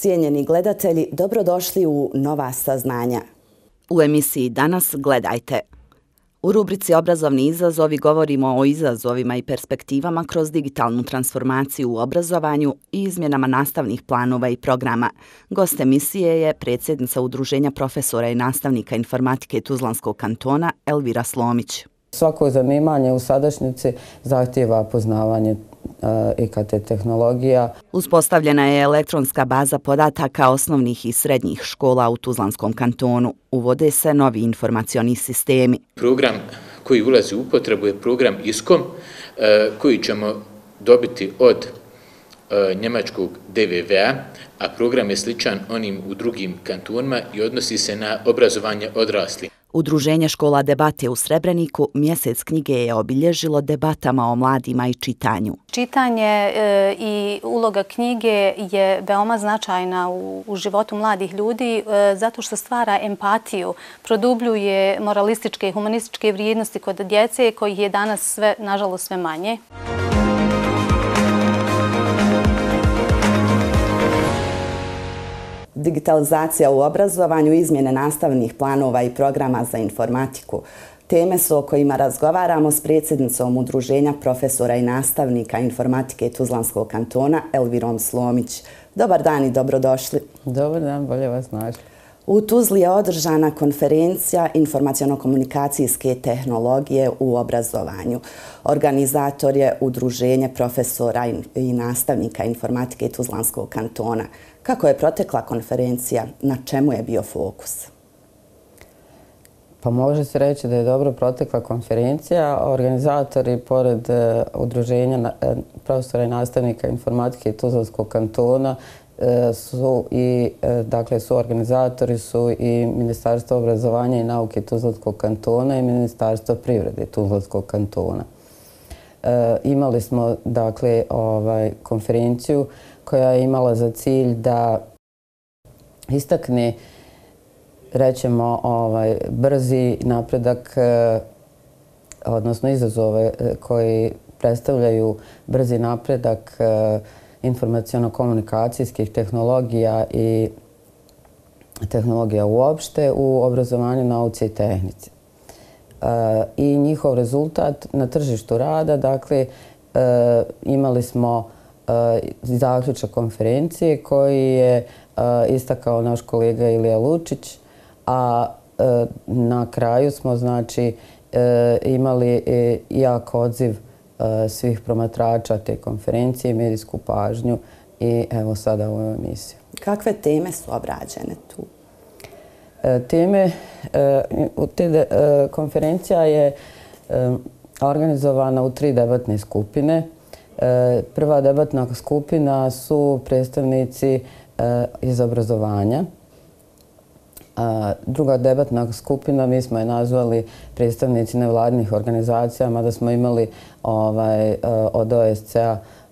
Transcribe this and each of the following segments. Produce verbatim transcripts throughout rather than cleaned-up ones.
Cijenjeni gledatelji, dobrodošli u Nova saznanja. U emisiji Danas gledajte. U rubrici Obrazovni izazovi govorimo o izazovima i perspektivama kroz digitalnu transformaciju u obrazovanju i izmjenama nastavnih planova i programa. Gost emisije je predsjednica Udruženja profesora i nastavnika informatike Tuzlanskog kantona Elvira Slomić. Svako zanimanje u sadašnjici zahtijeva poznavanje I K T tehnologija. Uspostavljena je elektronska baza podataka osnovnih i srednjih škola u Tuzlanskom kantonu. Uvode se novi informacioni sistemi. Program koji ulazi u upotrebu je program ISCOM koji ćemo dobiti od njemačkog D V V-a, a program je sličan onim u drugim kantonima i odnosi se na obrazovanje odraslih. Udruženje škola debate u Srebreniku mjesec knjige je obilježilo debatama o mladima i čitanju. Čitanje e, i uloga knjige je veoma značajna u, u životu mladih ljudi e, zato što stvara empatiju, produbljuje moralističke i humanističke vrijednosti kod djece kojih je danas sve, nažalost sve manje. Digitalizacija u obrazovanju, izmjene nastavnih planova i programa za informatiku. Teme su o kojima razgovaramo s predsjednicom Udruženja profesora i nastavnika informatike Tuzlanskog kantona Elvirom Slomić. Dobar dan i dobrodošli. Dobar dan, bolje vas našli. U Tuzli je održana konferencija informaciono-komunikacijske tehnologije u obrazovanju. Organizator je Udruženje profesora i nastavnika informatike Tuzlanskog kantona. Kako je protekla konferencija? Na čemu je bio fokus? Pa može se reći da je dobro protekla konferencija. Organizatori, pored Udruženja profesora i nastavnika informatike Tuzlanskog kantona, su i, dakle, su organizatori su i Ministarstvo obrazovanja i nauke Tuzlanskog kantona i Ministarstvo privrede Tuzlanskog kantona. E, imali smo, dakle, ovaj, konferenciju koja je imala za cilj da istakne, rećemo, ovaj, brzi napredak, eh, odnosno izazove koji predstavljaju brzi napredak eh, informaciono-komunikacijskih tehnologija i tehnologija uopšte u obrazovanju, nauci i tehnici. E, I njihov rezultat na tržištu rada, dakle, e, imali smo e, zaključak konferencije koji je e, istakao naš kolega Ilija Lučić, a e, na kraju smo, znači, e, imali e, jak odziv svih promatrača te konferencije, medijsku pažnju i evo sada u ovoj emisiji. Kakve teme su obrađene tu? E, teme, e, te, e, konferencija je e, organizovana u tri debatne skupine. E, prva debatna skupina su predstavnici e, iz obrazovanja. A druga debatna skupina, mi smo je nazvali predstavnici nevladnih organizacija, mada smo imali ovaj, od O S C-a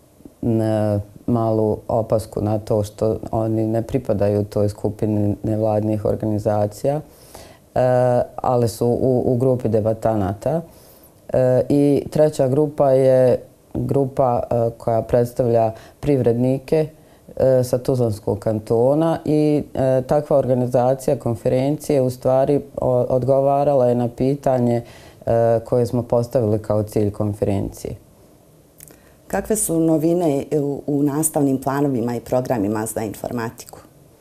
malu opasku na to što oni ne pripadaju toj skupini nevladnih organizacija, ali su u, u grupi debatanata. I treća grupa je grupa koja predstavlja privrednike sa Tuzlanskog kantona i e, takva organizacija konferencije u stvari odgovarala je na pitanje e, koje smo postavili kao cilj konferencije. Kakve su novine u, u nastavnim planovima i programima za informatiku?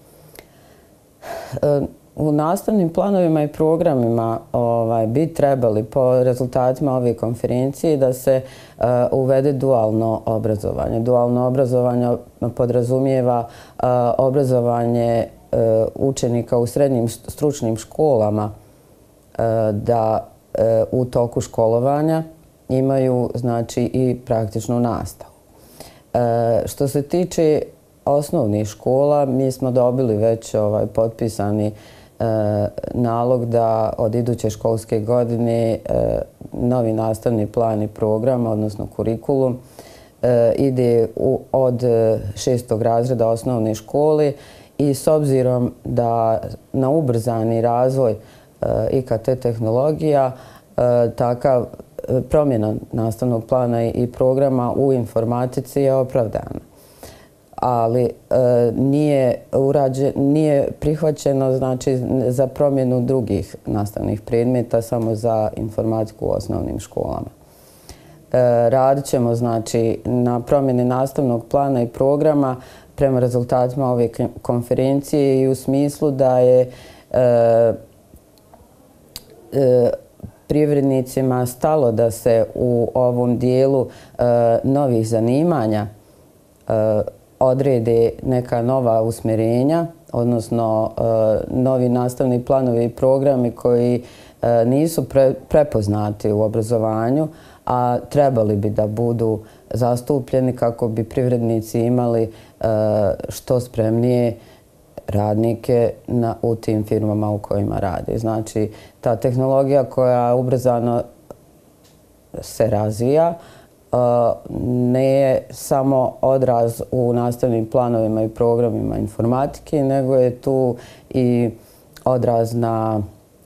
E, U nastavnim planovima i programima ovaj, bi trebali po rezultatima ove konferencije da se uh, uvede dualno obrazovanje. Dualno obrazovanje podrazumijeva uh, obrazovanje uh, učenika u srednjim stručnim školama uh, da uh, u toku školovanja imaju, znači, i praktičnu nastavu. Uh, što se tiče osnovnih škola, mi smo dobili već ovaj, potpisani E, nalog da od iduće školske godine e, novi nastavni plan i program, odnosno kurikulum, e, ide u, od šestog razreda osnovne škole i s obzirom da na ubrzani razvoj e, I K T tehnologija, e, takav promjena nastavnog plana i programa u informatici je opravdana. ali nije, urađe, nije prihvaćeno znači, za promjenu drugih nastavnih predmeta, samo za informatiku u osnovnim školama. Radit ćemo znači, na promjeni nastavnog plana i programa prema rezultatima ove konferencije i u smislu da je e, e, privrednicima stalo da se u ovom dijelu e, novih zanimanja e, odrede neka nova usmjerenja, odnosno e, novi nastavni planovi i programi koji e, nisu pre, prepoznati u obrazovanju, a trebali bi da budu zastupljeni kako bi privrednici imali e, što spremnije radnike na, u tim firmama u kojima rade. Znači, ta tehnologija koja ubrzano se razvija uh, ne je samo odraz u nastavnim planovima i programima informatike, nego je tu i odraz na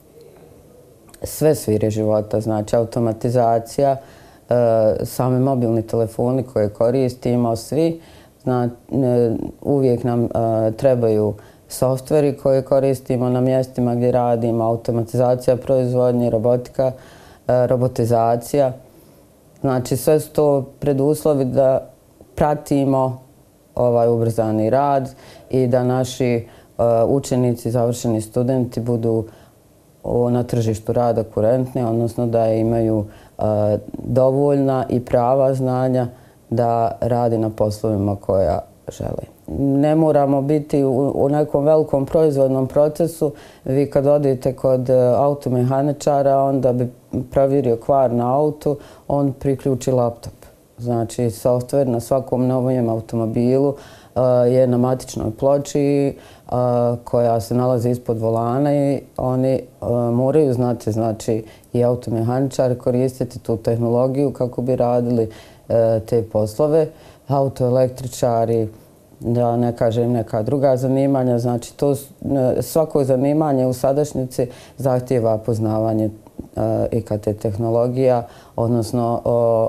sve sfere života, znači automatizacija, uh, same mobilni telefoni koje koristimo svi. Zna, uvijek nam uh, trebaju softveri koje koristimo na mjestima gdje radimo, automatizacija proizvodnje, robotika, uh, robotizacija. Znači sve su to preduslovi da pratimo ovaj ubrzani rad i da naši uh, učenici, završeni studenti budu uh, na tržištu rada kurentni, odnosno da imaju uh, dovoljna i prava znanja da radi na poslovima koja želi. Ne moramo biti u, u nekom velikom proizvodnom procesu. Vi kad odete kod automehaničara, onda bi provjerio kvar na autu, on priključi laptop. Znači, softver na svakom novom automobilu uh, je na matičnoj ploči uh, koja se nalazi ispod volana i oni uh, moraju znati, znači, i automehaničari koristiti tu tehnologiju kako bi radili te poslove. Autoelektričari, da ne kažem neka druga zanimanja, znači to svako zanimanje u sadašnjici zahtijeva poznavanje I K T tehnologija, odnosno o,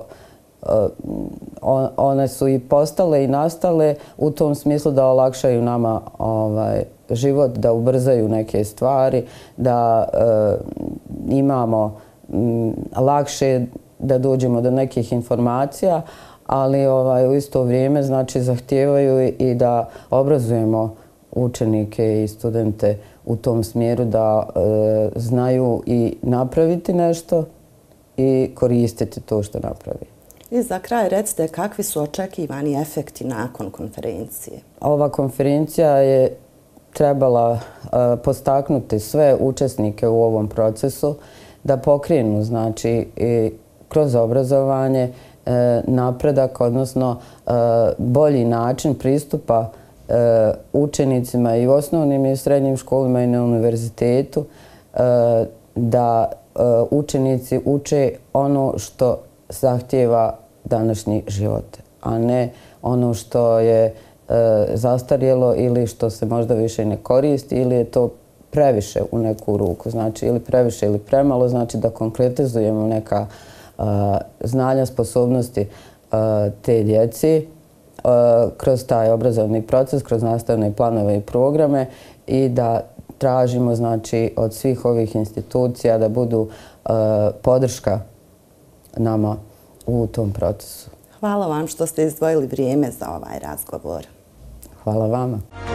o, one su i postale i nastale u tom smislu da olakšaju nama ovaj, život, da ubrzaju neke stvari, da e, imamo m, lakše da dođemo do nekih informacija, ali ovaj, u isto vrijeme znači, zahtijevaju i da obrazujemo učenike i studente u tom smjeru da e, znaju i napraviti nešto i koristiti to što napravi. I za kraj recite kakvi su očekivani efekti nakon konferencije? Ova konferencija je trebala e, postaknuti sve učesnike u ovom procesu da pokrenu znači, i kroz obrazovanje e, napredak, odnosno e, bolji način pristupa e, učenicima i u osnovnim i srednjim školama i na univerzitetu, e, da e, učenici uče ono što zahtijeva današnji život, a ne ono što je e, zastarjelo ili što se možda više ne koristi ili je to previše u neku ruku, znači ili previše ili premalo, znači da konkretizujemo neka uh, znanja, sposobnosti uh, te djeci uh, kroz taj obrazovni proces, kroz nastavne planove i programe i da tražimo znači od svih ovih institucija da budu uh, podrška nama u tom procesu. Hvala vam što ste izdvojili vrijeme za ovaj razgovor. Hvala vama.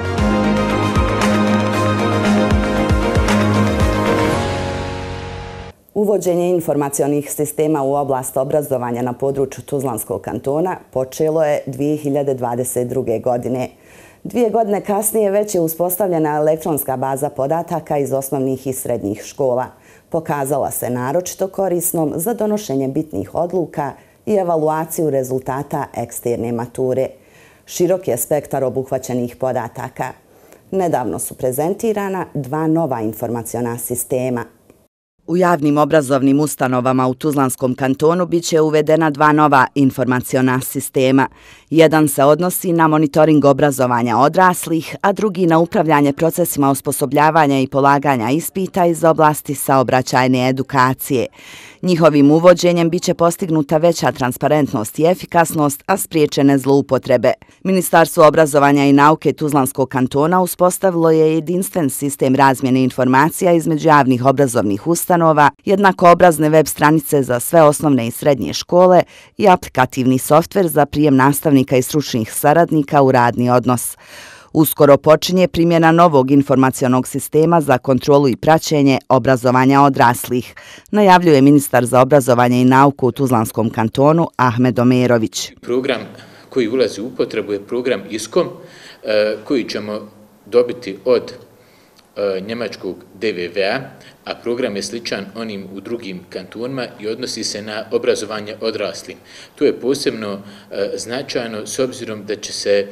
Uvođenje informacionih sistema u oblast obrazovanja na području Tuzlanskog kantona počelo je dvije hiljade dvadeset druge. godine. Dvije godine kasnije već je uspostavljena elektronska baza podataka iz osnovnih i srednjih škola. Pokazala se naročito korisnom za donošenje bitnih odluka i evaluaciju rezultata eksterne mature. Širok je spektar obuhvaćenih podataka. Nedavno su prezentirana dva nova informaciona sistema. U javnim obrazovnim ustanovama u Tuzlanskom kantonu biće uvedena dva nova informaciona sistema. Jedan se odnosi na monitoring obrazovanja odraslih, a drugi na upravljanje procesima osposobljavanja i polaganja ispita iz oblasti saobraćajne edukacije. Njihovim uvođenjem biće postignuta veća transparentnost i efikasnost, a spriječene zloupotrebe. Ministarstvo obrazovanja i nauke Tuzlanskog kantona uspostavilo je jedinstven sistem razmjene informacija između javnih obrazovnih ustanova, jednakoobrazne web stranice za sve osnovne i srednje škole i aplikativni softver za prijem nastavnika i stručnih saradnika u radni odnos. Uskoro počinje primjena novog informacionog sistema za kontrolu i praćenje obrazovanja odraslih, najavljuje ministar za obrazovanje i nauku u Tuzlanskom kantonu Ahmed Omerović. Program koji ulazi u upotrebu je program ISKOM koji ćemo dobiti od njemačkog D V V-a, a program je sličan onim u drugim kantonima i odnosi se na obrazovanje odraslih. To je posebno značajno s obzirom da će se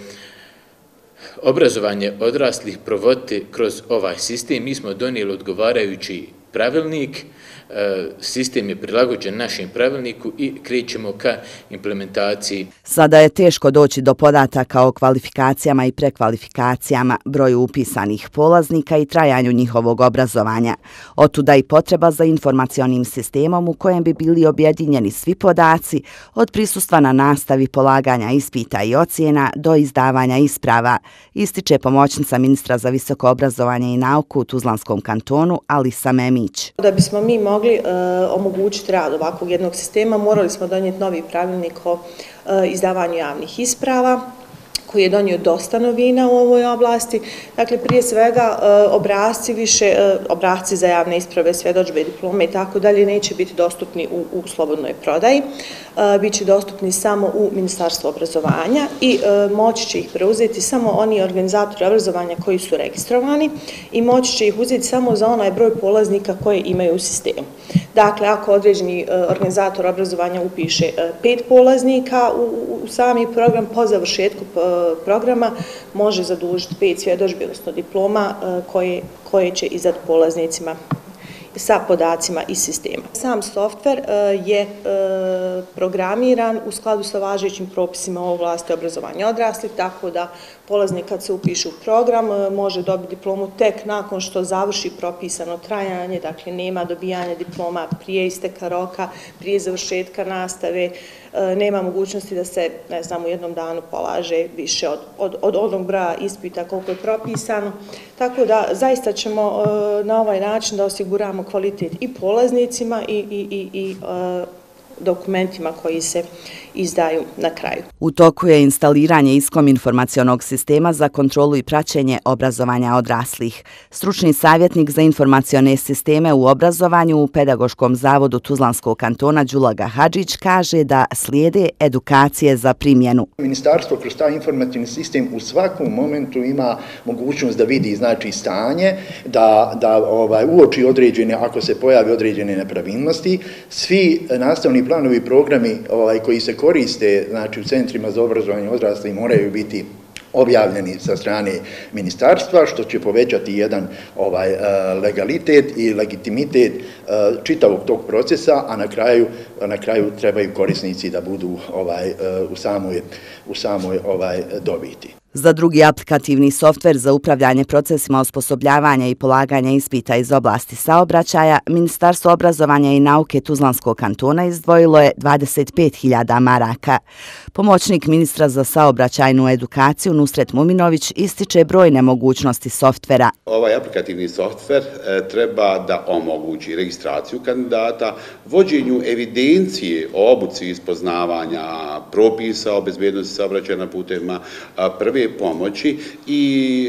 obrazovanje odraslih provoditi kroz ovaj sistem. Mi smo donijeli odgovarajući pravilnik, sistem je prilagođen našem pravilniku i krećemo ka implementaciji. Sada je teško doći do podataka o kvalifikacijama i prekvalifikacijama, broju upisanih polaznika i trajanju njihovog obrazovanja. Otuda i potreba za informacionim sistemom u kojem bi bili objedinjeni svi podaci od prisustva na nastavi, polaganja ispita i ocjena do izdavanja isprava, ističe pomoćnica ministra za visoko obrazovanje i nauku u Tuzlanskom kantonu Alisa Memić. Da bismo mi mogli uh, omogućiti rad ovakvog jednog sistema, morali smo donijeti novi pravilnik o uh, izdavanju javnih isprava, koji je donio dosta novina u ovoj oblasti. Dakle, prije svega obrasci više, obrasci za javne isprave, svjedodžbe, diplome i tako dalje neće biti dostupni u, u slobodnoj prodaji. Biće dostupni samo u Ministarstvu obrazovanja i moći će ih preuzeti samo oni organizatori obrazovanja koji su registrovani i moći će ih uzeti samo za onaj broj polaznika koje imaju u sistemu. Dakle, ako određeni organizator obrazovanja upiše pet polaznika u, u sami program, po završetku programa može zadužiti pet svjedodžbi, odnosno diploma koje, koje će izdati polaznicima sa podacima iz sistema. Sam softver je programiran u skladu sa važećim propisima o oblasti obrazovanja odraslih, tako da polaznik kad se upiše u program može dobiti diplomu tek nakon što završi propisano trajanje, dakle nema dobijanja diploma prije isteka roka, prije završetka nastave, nema mogućnosti da se, ne znam, u jednom danu polaže više od, od, od onog broja ispita koliko je propisano. Tako da zaista ćemo na ovaj način da osiguramo kvalitet i polaznicima i, i, i, i dokumentima koji se izdaju na kraju. U toku je instaliranje ISKOM informacionog sistema za kontrolu i praćenje obrazovanja odraslih. Stručni savjetnik za informacione sisteme u obrazovanju u Pedagoškom zavodu Tuzlanskog kantona Đulaga Hadžić kaže da slijede edukacije za primjenu. Ministarstvo kroz taj informacioni sistem u svakom momentu ima mogućnost da vidi znači stanje, da, da ovaj, uoči određene, ako se pojavi određene nepravilnosti. Svi nastavni planovi i programi ovaj, koji se koriste znači, u centrima za obrazovanje odraslih moraju biti objavljeni sa strane ministarstva, što će povećati jedan ovaj legalitet i legitimitet čitavog tog procesa, a na kraju na kraju trebaju korisnici da budu ovaj u samoj u samoj ovaj dobiti. Za drugi aplikativni softver za upravljanje procesima osposobljavanja i polaganja ispita iz oblasti saobraćaja, Ministarstvo obrazovanja i nauke Tuzlanskog kantona izdvojilo je dvadeset pet hiljada maraka. Pomoćnik ministra za saobraćajnu edukaciju Nusret Muminović ističe brojne mogućnosti softvera. Ovaj aplikativni softver treba da omogući registraciju kandidata, vođenju evidencije o obuci ispoznavanja propisa o bezbednosti saobraćaja na putevima, prve pomoći i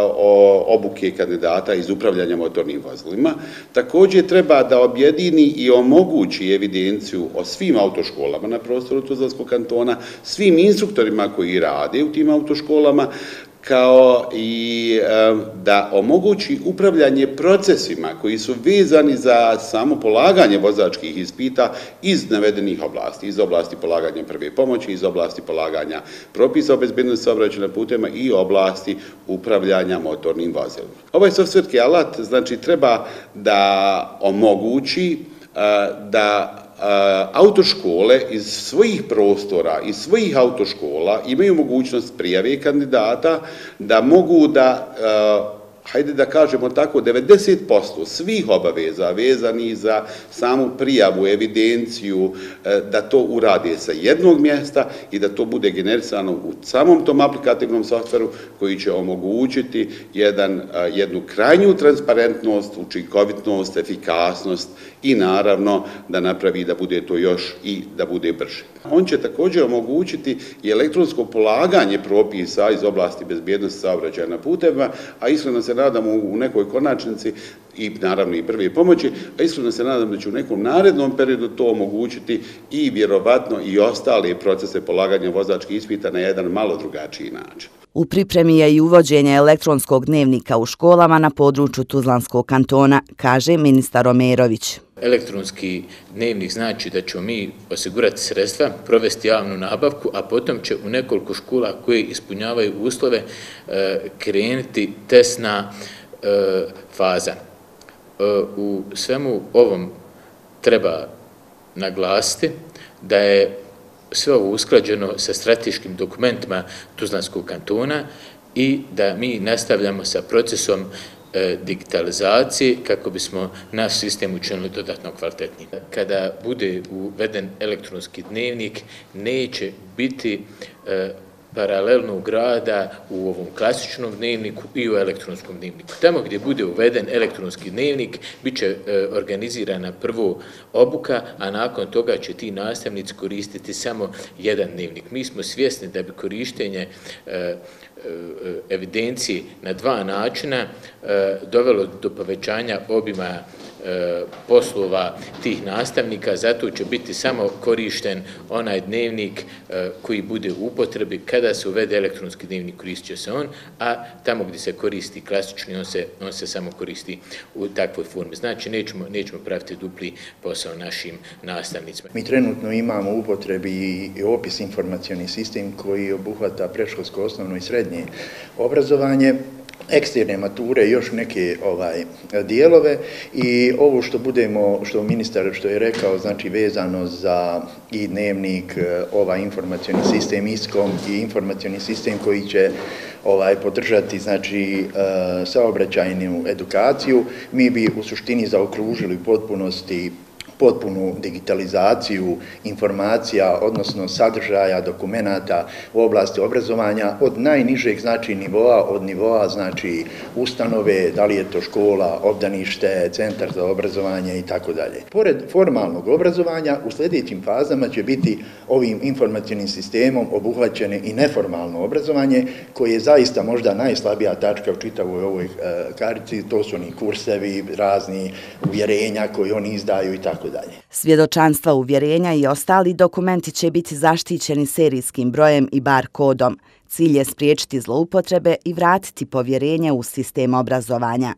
obuke kandidata iz upravljanja motornim vozilima. Također treba da objedini i omogući evidenciju o svim autoškolama na prostoru Tuzlanskog kantona, svim instruktorima koji rade u tim autoškolama, kao i da omogući upravljanje procesima koji su vezani za samo polaganje vozačkih ispita iz navedenih oblasti, iz oblasti polaganja prve pomoći, iz oblasti polaganja propisa o bezbednosti saobraćajnog puteva i oblasti upravljanja motornim vozilima. Ovaj softverski alat znači treba da omogući da autoškole iz svojih prostora, iz svojih autoškola imaju mogućnost prijave kandidata da mogu da, hajde da kažemo tako, devedeset posto svih obaveza vezanih za samu prijavu, evidenciju, da to urade sa jednog mjesta i da to bude generisano u samom tom aplikativnom softveru koji će omogućiti jedan, jednu krajnju transparentnost, učinkovitnost, efikasnost i naravno da napravi da bude to još i da bude brže. On će također omogućiti i elektronsko polaganje propisa iz oblasti bezbjednosti saobraćaja na putevima, a iskreno se nadamo u nekoj konačnici i naravno i prve pomoći, a iskreno se nadam da će u nekom narednom periodu to omogućiti i vjerovatno i ostale procese polaganja vozačkih ispita na jedan malo drugačiji način. U pripremi je i uvođenje elektronskog dnevnika u školama na području Tuzlanskog kantona, kaže ministar Omerović. Elektronski dnevnik znači da ćemo mi osigurati sredstva, provesti javnu nabavku, a potom će u nekoliko škola koje ispunjavaju uslove krenuti testna faza. U svemu ovom treba naglasiti da je sve ovo usklađeno sa strateškim dokumentima Tuzlanskog kantona i da mi nastavljamo sa procesom digitalizacije kako bismo naš sistem učinili dodatno kvalitetnijim. Kada bude uveden elektronski dnevnik, neće biti paralelnog rada u ovom klasičnom dnevniku i u elektronskom dnevniku. Tamo gdje bude uveden elektronski dnevnik, bit će organizirana prvo obuka, a nakon toga će ti nastavnici koristiti samo jedan dnevnik. Mi smo svjesni da bi korištenje evidencije na dva načina dovelo do povećanja obima poslova tih nastavnika, zato će biti samo korišten onaj dnevnik koji bude u upotrebi. Kada se uvede elektronski dnevnik, koristit će se on, a tamo gdje se koristi klasični, on se, on se samo koristi u takvoj formi. Znači, nećemo, nećemo praviti dupli posao našim nastavnicima. Mi trenutno imamo u upotrebi i opis informacioni sistem koji obuhvata predškolsko, osnovno i srednje obrazovanje, eksterne mature i još neke ovaj dijelove i ovo što budemo, što ministar što je rekao, znači vezano za i dnevnik, ovaj informacioni sistem ISKOM i informacioni sistem koji će ovaj podržati znači saobraćajnu edukaciju, mi bi u suštini zaokružili u potpunosti potpunu digitalizaciju informacija, odnosno sadržaja, dokumenata u oblasti obrazovanja od najnižeg znači nivoa, od nivoa znači ustanove, da li je to škola, obdanište, centar za obrazovanje i tako dalje. Pored formalnog obrazovanja, u sljedećim fazama će biti ovim informacionim sistemom obuhvaćene i neformalno obrazovanje, koje je zaista možda najslabija tačka u čitavoj ovoj karici, to su oni kursevi, razni uvjerenja koje oni izdaju i tako dalje. Svjedočanstva, uvjerenja i ostali dokumenti će biti zaštićeni serijskim brojem i bar kodom. Cilj je spriječiti zloupotrebe i vratiti povjerenje u sistem obrazovanja.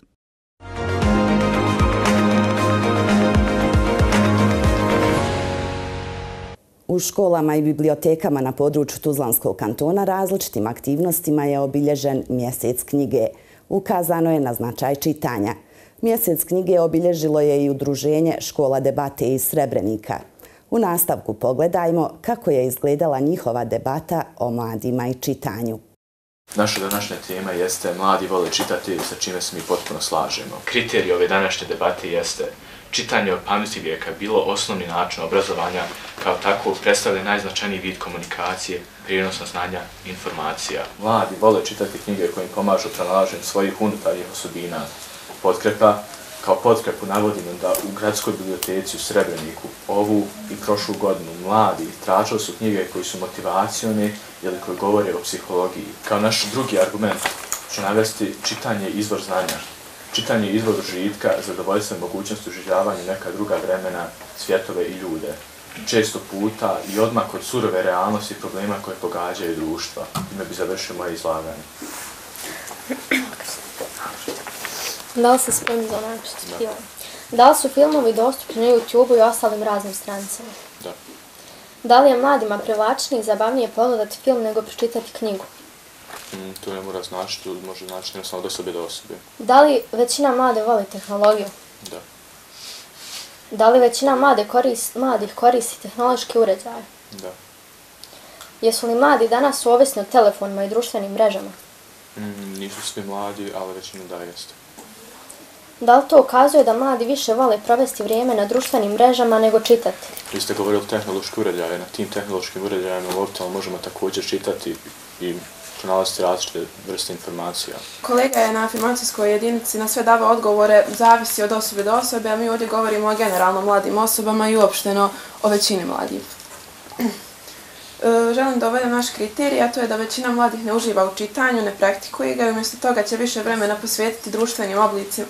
U školama i bibliotekama na području Tuzlanskog kantona različitim aktivnostima je obilježen mjesec knjige. Ukazano je na značaj čitanja. Mjesec knjige obilježilo je i udruženje Škola debate iz Srebrenika. U nastavku pogledajmo kako je izgledala njihova debata o mladima i čitanju. Naša današnja tema jeste mladi vole čitati, sa čime se mi potpuno slažemo. Kriterij ove današnje debate jeste čitanje od pameti vijeka bilo osnovni način obrazovanja, kao tako predstavlja najznačajniji vid komunikacije, prijenosa znanja i informacija. Mladi vole čitati knjige koje im pomažu pronalaženju svojih unutarnjih osobina. Potkrepa, kao potkrepu navodimo da u gradskoj biblioteci u Srebreniku ovu i prošlu godinu mladi tražili su knjige koji su motivacione ili koji govore o psihologiji. Kao naš drugi argument ću navesti čitanje izvor znanja. Čitanje izvor užitka, zadovoljstvo i mogućnost uživljavanja neka druga vremena, svjetove i ljude. Često puta i odmah od surove realnosti i problema koje pogađaju društva. Time bi završio moje izlaganje. Da li se spremni za onako što Da li su filmovi dostupni na YouTube-u i ostalim raznim stranicama? Da. Da li je mladima privlačnije i zabavnije pogledati film nego pročitati knjigu? Mm, to ne mora značiti, može značiti samo od osobe do osobe. Da li većina mlade voli tehnologiju? Da. Da li većina mlade korist, mladih koristi tehnološke uređaje? Da. Jesu li mladi danas ovisni o telefonima i društvenim mrežama? Mm, nisu svi mladi, ali većina da jeste. Da li to ukazuje da mladi više vole provesti vrijeme na društvenim mrežama nego čitati? Vi ste govorili o tehnološkim uređajima. Na tim tehnološkim uređajima mobitel možemo također čitati i pronalaziti različite vrste informacija. Kolega je na afirmacijskoj jedinici na sve davao odgovore, zavisi od osobe do osobe, a mi ovdje govorimo o generalno mladim osobama i uopšteno o većini mladih. Želim da uvedem naš kriterij, a to je da većina mladih ne uživa u čitanju, ne praktikuje ga i umjesto toga će više vremena posvetiti društvenim oblicima,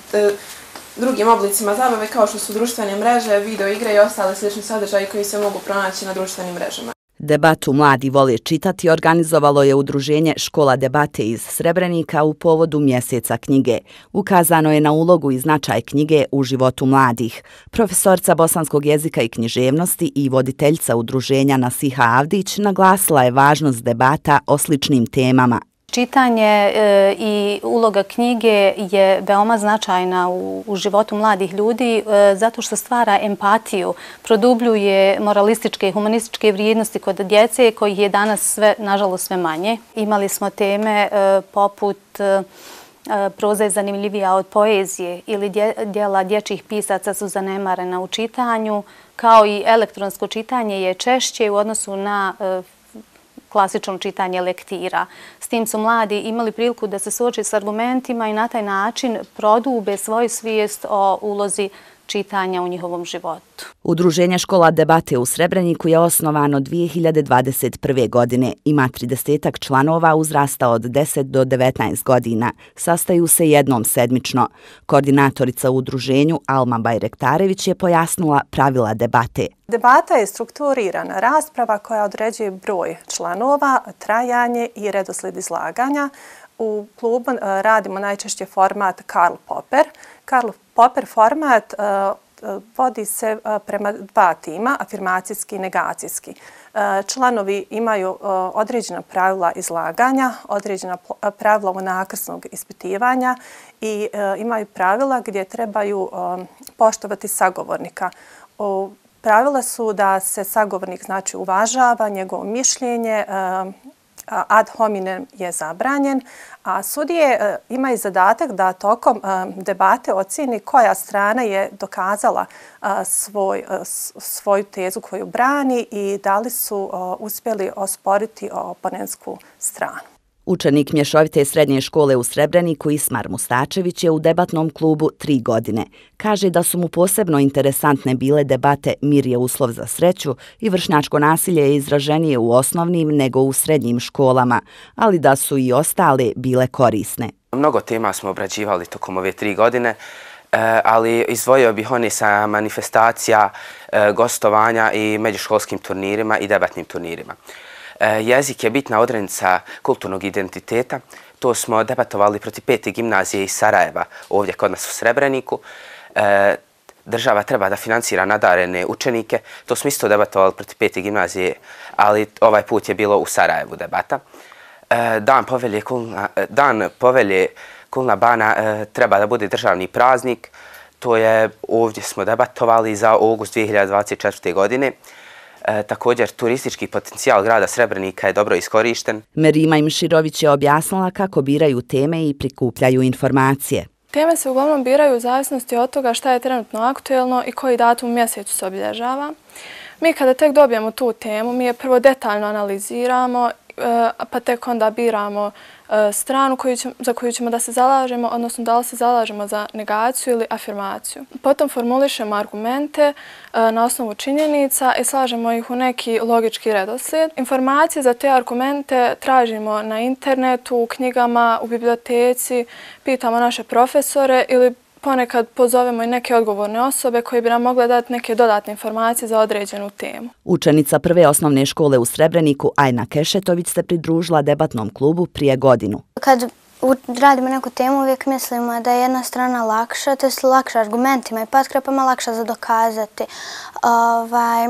drugim oblicima zabave kao što su društvene mreže, video igre i ostale slični sadržaji koji se mogu pronaći na društvenim mrežama. Debatu Mladi vole čitati organizovalo je udruženje Škola debate iz Srebrenika u povodu mjeseca knjige. Ukazano je na ulogu i značaj knjige u životu mladih. Profesorca bosanskog jezika i književnosti i voditeljica udruženja Nasiha Avdić naglasila je važnost debata o sličnim temama. Čitanje e, i uloga knjige je veoma značajna u, u životu mladih ljudi e, zato što stvara empatiju, produbljuje moralističke i humanističke vrijednosti kod djece kojih je danas sve, nažalost, sve manje. Imali smo teme e, poput e, proza je zanimljivija od poezije ili dje, djela dječjih pisaca su zanemarena u čitanju, kao i elektronsko čitanje je češće u odnosu na e, klasično čitanje lektira. S tim su mladi imali priliku da se suoče s argumentima i na taj način prodube svoju svijest o ulozi čitanja u njihovom životu. Udruženje Škola debate u Srebreniku je osnovano dvije hiljade dvadeset prve. godine. Ima tridesetak članova uzrasta od deset do devetnaest godina. Sastaju se jednom sedmično. Koordinatorica u udruženju Alma Bajrektarević je pojasnila pravila debate. Debata je strukturirana rasprava koja određuje broj članova, trajanje i redoslijed izlaganja. U klubu radimo najčešće format Karl Popper. Karl Popper format vodi se prema dva tima, afirmacijski i negacijski. Članovi imaju određena pravila izlaganja, određena pravila unakrsnog ispitivanja i imaju pravila gdje trebaju poštovati sagovornika. Pravila su da se sagovornik znači uvažava, njegovo mišljenje, ad hominem je zabranjen, a sudije imaju zadatak da tokom debate ocijeni koja strana je dokazala svoj, svoju tezu koju brani i da li su uspjeli osporiti oponentsku stranu. Učenik mješovite srednje škole u Srebreniku Ismar Mustačević je u debatnom klubu tri godine. Kaže da su mu posebno interesantne bile debate Mir je uslov za sreću i vršnjačko nasilje je izraženije u osnovnim nego u srednjim školama, ali da su i ostale bile korisne. Mnogo tema smo obrađivali tokom ove tri godine, ali izdvojio bih one sa manifestacija, gostovanja i međuškolskim turnirima i debatnim turnirima. Jezik je bitna odrednica kulturnog identiteta. To smo debatovali protiv pete gimnazije iz Sarajeva, ovdje kod nas u Srebreniku. Država treba da financira nadarene učenike. To smo isto debatovali protiv pete gimnazije, ali ovaj put je bilo u Sarajevu debata. Dan povelje Kulna, dan povelje Kulna Bana treba da bude državni praznik. To je, ovdje smo debatovali za august dvije hiljade dvadeset četvrte. godine. E, također, turistički potencijal grada Srebrenika je dobro iskorišten. Merima Imširović je objasnila kako biraju teme i prikupljaju informacije. Teme se uglavnom biraju u zavisnosti od toga šta je trenutno aktuelno i koji datum u mjesecu se obilježava. Mi kada tek dobijemo tu temu, mi je prvo detaljno analiziramo, pa tek onda biramo stranu koju će, za koju ćemo da se zalažemo, odnosno da li se zalažemo za negaciju ili afirmaciju. Potom formulišemo argumente na osnovu činjenica i slažemo ih u neki logički redoslijed. Informacije za te argumente tražimo na internetu, u knjigama, u biblioteci, pitamo naše profesore ili ponekad pozovemo i neke odgovorne osobe koje bi nam mogle dati neke dodatne informacije za određenu temu. Učenica prve osnovne škole u Srebreniku Ajna Kešetović se pridružila debatnom klubu prije godinu. Kad radimo neku temu, uvijek mislimo da je jedna strana lakša, to je lakša argumentima i potkrepama, lakša za dokazati. Ovaj,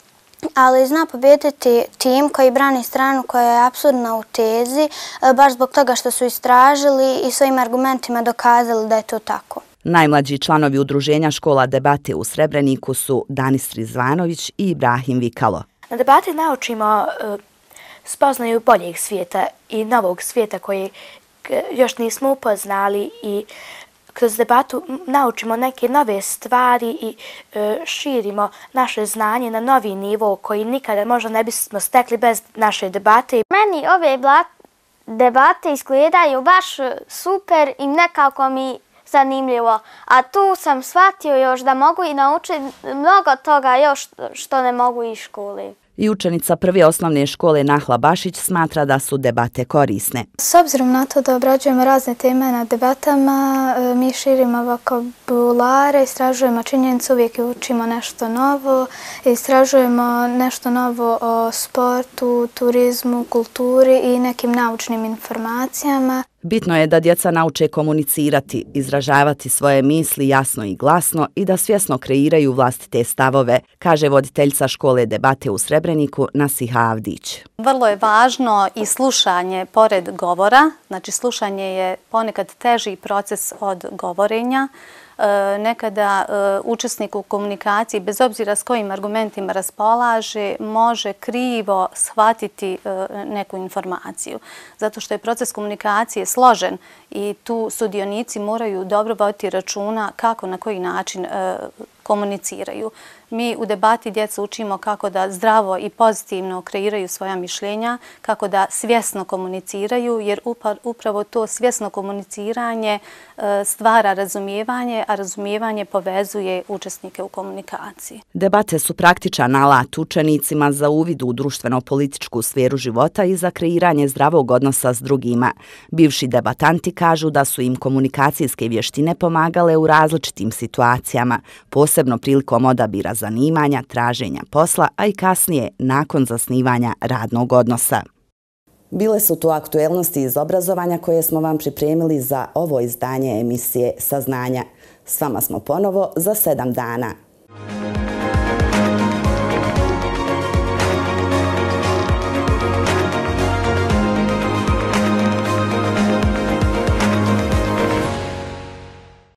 ali zna pobijediti tim koji brani stranu koja je apsurdna u tezi, baš zbog toga što su istražili i svojim argumentima dokazali da je to tako. Najmlađi članovi udruženja Škola debate u Srebreniku su Danis Rizvanović i Ibrahim Vikalo. Na debati naučimo uh, spoznaju boljeg svijeta i novog svijeta koji još nismo upoznali i kroz debatu naučimo neke nove stvari i e, širimo naše znanje na novi nivo koji nikada možda ne bismo stekli bez naše debate. Meni ove debate izgledaju baš super i nekako mi zanimljivo. A tu sam shvatio još da mogu i naučiti mnogo toga još što ne mogu iz škole. I učenica prve osnovne škole Nahla Bašić smatra da su debate korisne. S obzirom na to da obrađujemo razne teme na debatama, mi širimo vokabulare, istražujemo činjenice, uvijek učimo nešto novo, istražujemo nešto novo o sportu, turizmu, kulturi i nekim naučnim informacijama. Bitno je da djeca nauče komunicirati, izražavati svoje misli jasno i glasno i da svjesno kreiraju vlastite stavove, kaže voditeljica škole debate u Srebreniku Nasiha Avdić. Vrlo je važno i slušanje pored govora, znači slušanje je ponekad teži proces od govorenja. Nekada učesnik u komunikaciji, bez obzira s kojim argumentima raspolaže, može krivo shvatiti neku informaciju. Zato što je proces komunikacije složen i tu sudionici moraju dobro voditi računa kako, na koji način komuniciraju. Mi u debati djecu učimo kako da zdravo i pozitivno kreiraju svoja mišljenja, kako da svjesno komuniciraju, jer upravo to svjesno komuniciranje stvara razumijevanje, a razumijevanje povezuje učesnike u komunikaciji. Debate su praktičan alat učenicima za uvid u društveno-političku sferu života i za kreiranje zdravog odnosa s drugima. Bivši debatanti kažu da su im komunikacijske vještine pomagale u različitim situacijama, posebno prilikom odabira zanimanja, traženja posla, a i kasnije nakon zasnivanja radnog odnosa. Bile su tu aktuelnosti iz obrazovanja koje smo vam pripremili za ovo izdanje emisije Saznanja. S vama smo ponovo za sedam dana.